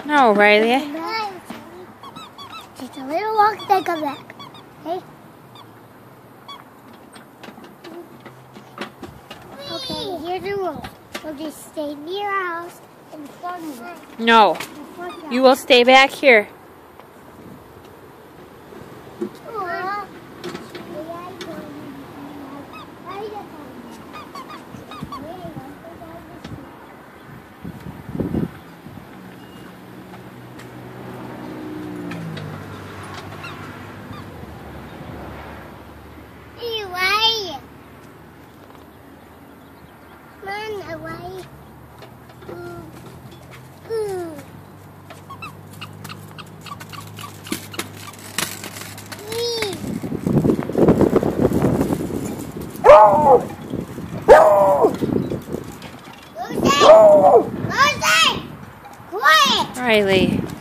No, Riley. Just a little walk, then come back. Okay? Okay, here's the rule. We'll just stay near our house in the front yard. No. You will stay back here. Away. Quiet. Riley.